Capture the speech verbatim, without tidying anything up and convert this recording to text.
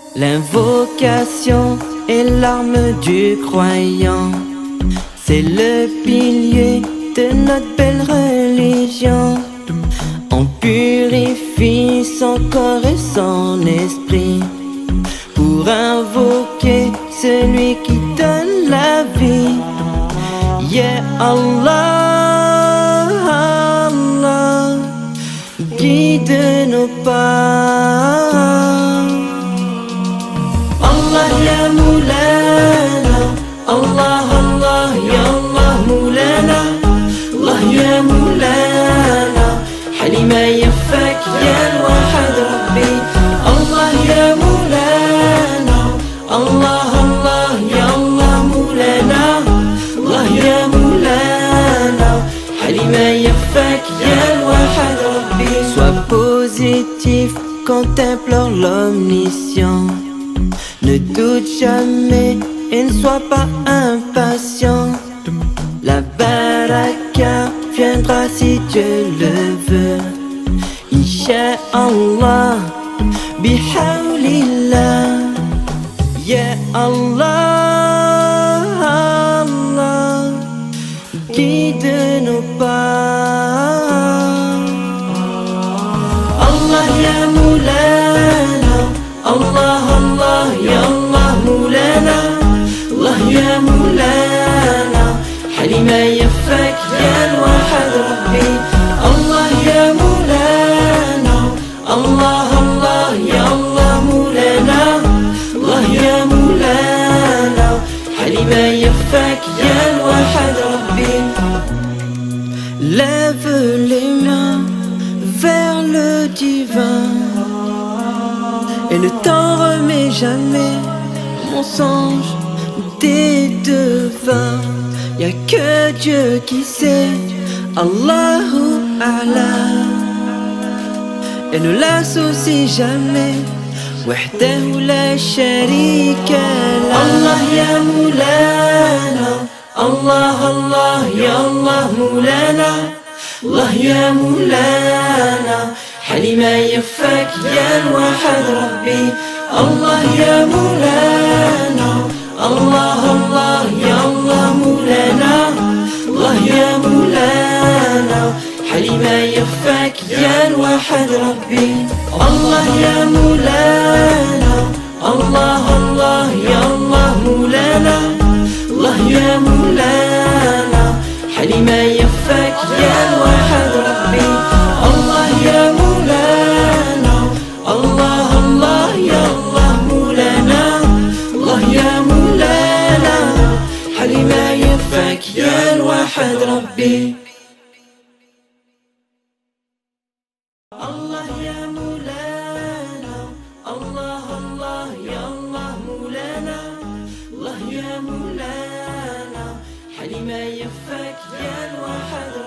L'invocation est l'arme du croyant, c'est le pilier de notre belle religion. On purifie son corps et son esprit pour invoquer celui qui donne la vie. Yeah Allah, Allah, guide nos pas. Allah ya Moulana, Allah Allah ya Allah Moulana, Allah ya Moulana, Halima yafak ya al-wahad Rabbi. Allah ya Moulana, Allah Allah ya Allah Moulana, Allah ya Moulana, Halima yafak ya al-wahad Rabbi. Sois positif quand t'implores l'omniscient. Ne doute jamais et ne sois pas impatient. La baraka viendra si Dieu le veut. Inch'Allah, bihawlillah. Ya Allah, Allah, guide nos pas. Allah ya Moulana, Allah Allah ya Allah Moulana, Allah ya Moulana, Halima yafak ya al-wahad Rabbi. Allah ya Moulana, Allah Allah ya Allah Moulana, Allah ya Moulana, Halima yafak ya al-wahad Rabbi. Lève les mains vers le divin et ne t'en remets jamais, mon songe des devins. Y'a que Dieu qui sait, Allahu A'la, et ne l'associe jamais, wahdahu la sharika lah. Allah ya Moulana, Allah Allah ya Allah Moulana, Allah ya Moulana, Halima yafak ya al-wahad Rabbi. Allah ya Moulana, Allah Allah ya Allah Moulana, Allah ya Moulana, Halima yafak ya al-wahad Rabbi. Allah ya Moulana, Allah Allah ya Allah Moulana, Allah ya Moulana, Halima yafak ya al-wahad Rabbi. Allah ya Moulana, Allah Allah ya Allah Moulana, Allah ya Moulana, Halima yafak ya al-wahad Rabbi. Allah ya Moulana, Allah Allah ya Allah Moulana, Allah ya Moulana, Halima yafak ya al-wahad